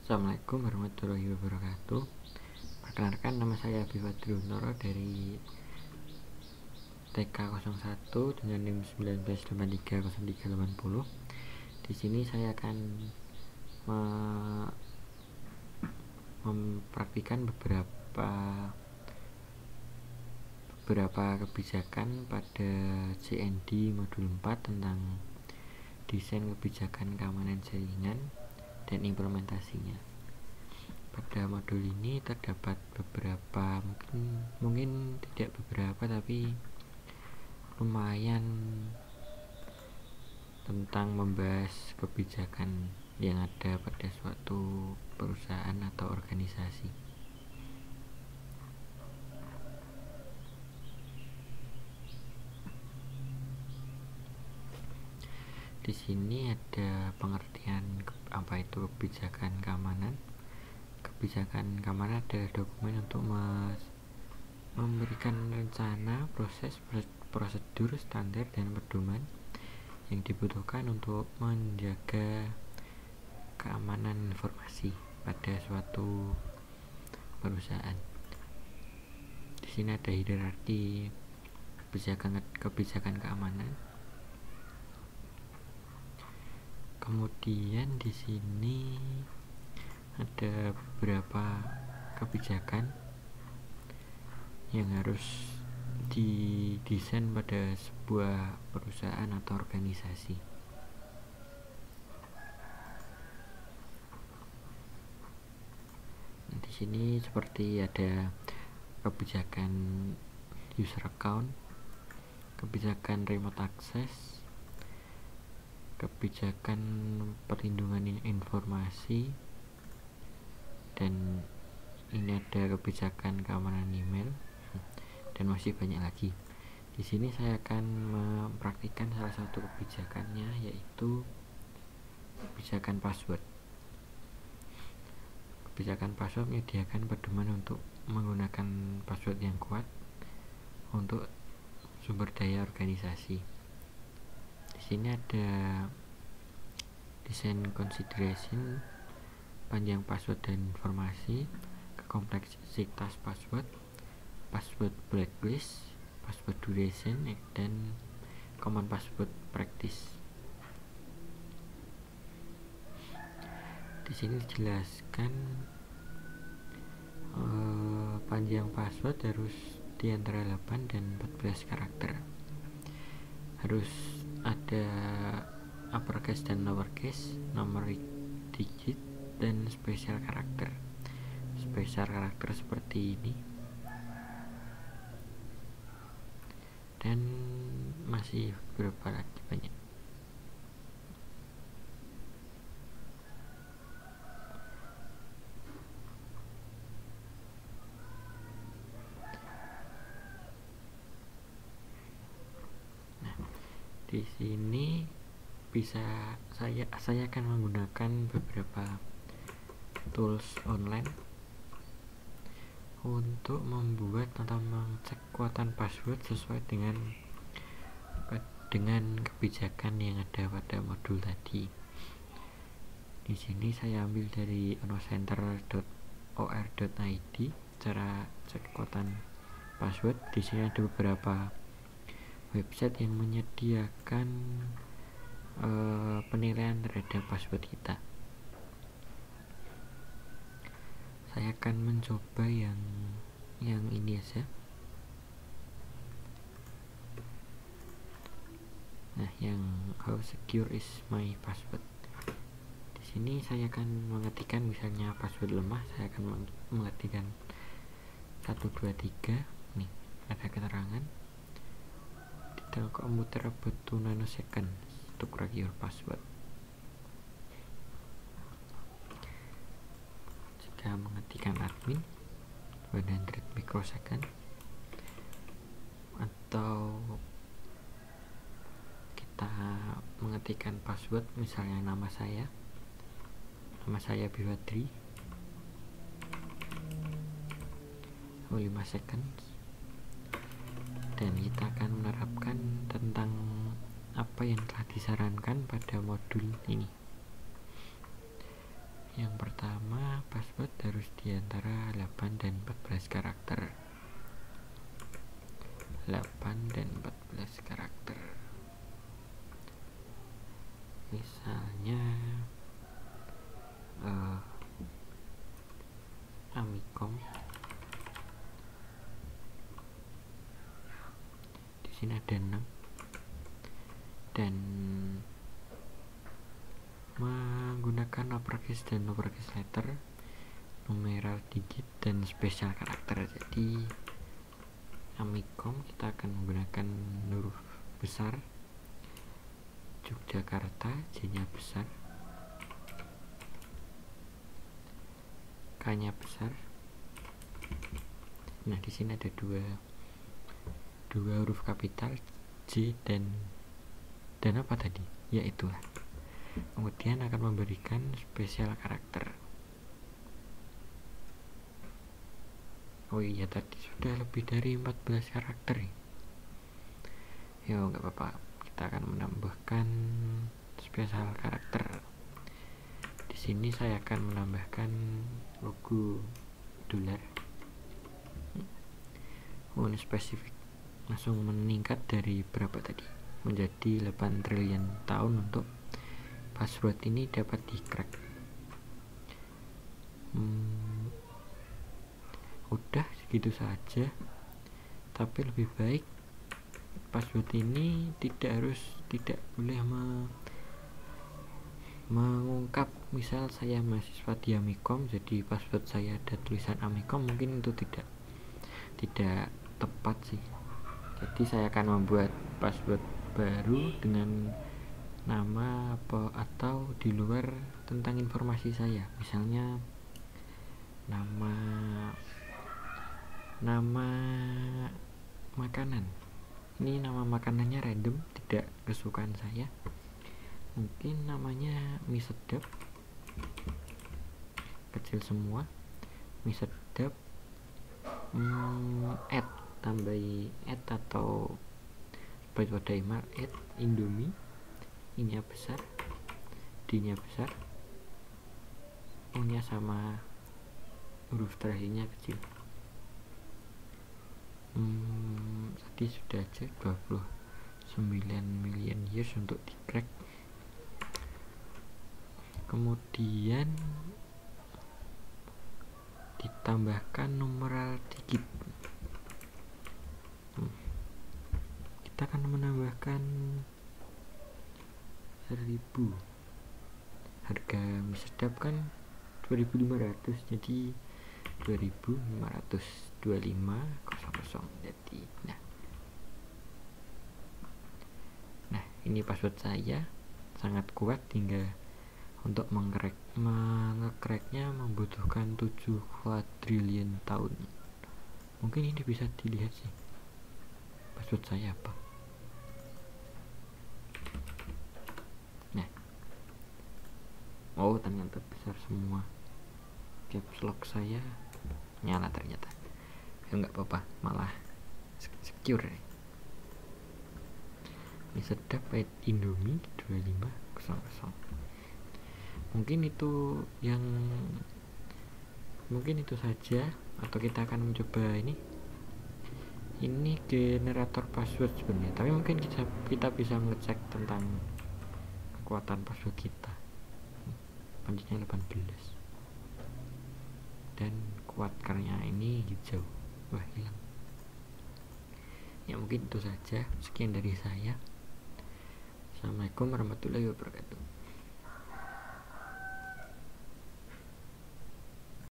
Assalamualaikum warahmatullahi wabarakatuh. Perkenalkan, nama saya Bivadri Unoro dari TK01 dengan NIM 19830380. Di sini saya akan mempraktikkan beberapa kebijakan pada CND modul 4 tentang desain kebijakan keamanan jaringan dan implementasinya. Pada modul ini terdapat beberapa, mungkin tidak beberapa, tapi lumayan tentang membahas kebijakan yang ada pada suatu perusahaan atau organisasi. Di sini ada pengertian apa itu kebijakan keamanan. Kebijakan keamanan adalah dokumen untuk memberikan rencana, proses, prosedur, standar, dan pedoman yang dibutuhkan untuk menjaga keamanan informasi pada suatu perusahaan. Di sini ada hierarki kebijakan keamanan. Kemudian di sini ada beberapa kebijakan yang harus didesain pada sebuah perusahaan atau organisasi. Nah, di sini seperti ada kebijakan user account, kebijakan remote access, kebijakan perlindungan informasi, dan ini ada kebijakan keamanan email, dan masih banyak lagi. Di sini saya akan mempraktikkan salah satu kebijakannya, yaitu kebijakan password. Kebijakan password menyediakan pedoman untuk menggunakan password yang kuat untuk sumber daya organisasi. Di sini ada design consideration, panjang password dan informasi, kompleksitas password, password blacklist, password duration, dan common password practice. Di sini dijelaskan panjang password harus di antara 8 dan 14 karakter. Harus ada uppercase dan lowercase, nomor digit, dan spesial karakter. Spesial karakter seperti ini, dan masih beberapa lagi banyak. Nah, di sini saya akan menggunakan beberapa tools online untuk membuat atau mengecek kekuatan password sesuai dengan kebijakan yang ada pada modul tadi. Di sini saya ambil dari onocenter.or.id cara cek kekuatan password. Di sini ada beberapa website yang menyediakan penilaian terhadap password kita. Saya akan mencoba yang ini aja. Nah, yang how secure is my password. Di sini saya akan mengetikkan misalnya password lemah, saya akan mengetikkan 123. Nih, ada keterangan detail komputer about 2 nanoseconds to crack your password. Jika mengetikkan admin 100 microsecond, atau kita mengetikkan password misalnya nama saya Bivadri 5 seconds, dan kita akan menerapkan tentang apa yang telah disarankan pada modul ini. Yang pertama, pertama, password harus di antara 8 dan 14 karakter. 8 dan 14 karakter. Misalnya Amikom. Di sini ada 6 dan menggunakan uppercase dan lowercase letter, numeral digit dan spesial karakter. Jadi Amikom kita akan menggunakan huruf besar, Yogyakarta J-nya besar, K-nya besar. Nah, di sini ada dua huruf kapital J dan apa tadi? Ya itulah. Kemudian akan memberikan spesial karakter. Oh iya, tadi sudah lebih dari 14 karakter. Ya nggak apa-apa, kita akan menambahkan spesial karakter. Di sini saya akan menambahkan logo dolar. Oh, ini spesifik, langsung meningkat dari berapa tadi? Menjadi 8 triliun tahun untuk password ini dapat di-crack. Udah segitu saja, tapi lebih baik password ini tidak boleh mengungkap. Misal saya mahasiswa di Amikom, jadi password saya ada tulisan Amikom, mungkin itu tidak tepat sih. Jadi saya akan membuat password baru dengan nama apa atau di luar tentang informasi saya. Misalnya nama makanan. Ini nama makanannya random, tidak kesukaan saya. Mungkin namanya mie sedap, kecil semua, mie sedap, tambahi atau sebagai pada email Indomie, I-nya besar, D-nya besar, O-nya sama huruf terakhirnya kecil. Tadi sudah cek 29 million years untuk di crack. Kemudian ditambahkan numeral digit. Kita akan menambahkan 1000. Harga mie sedap kan 2500, jadi 2525.00. Jadi nah ini password saya sangat kuat, hingga untuk mengecracknya membutuhkan 7 kuadriliun tahun. Mungkin ini bisa dilihat sih password saya apa. Nah, oh ternyata besar semua. Caps lock saya nyala ternyata. Ya nggak apa-apa, malah secure. Ini sedap Indomie 2500. Mungkin itu saja, atau kita akan mencoba ini generator password sebenarnya, tapi mungkin kita bisa ngecek tentang kekuatan password kita. Pancinya 18 dan kuat karena ini hijau. Wah, hilang. Ya mungkin itu saja, sekian dari saya. Assalamualaikum warahmatullahi wabarakatuh.